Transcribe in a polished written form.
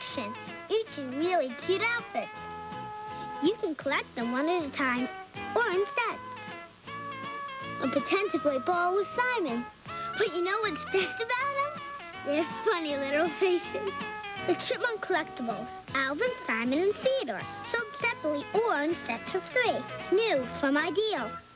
collection, each in really cute outfits. You can collect them one at a time or in sets. And pretend to play ball with Simon. But you know what's best about them? Their funny little faces. The Chipmunk Collectibles, Alvin, Simon, and Theodore, sold separately or in sets of 3. New from Ideal.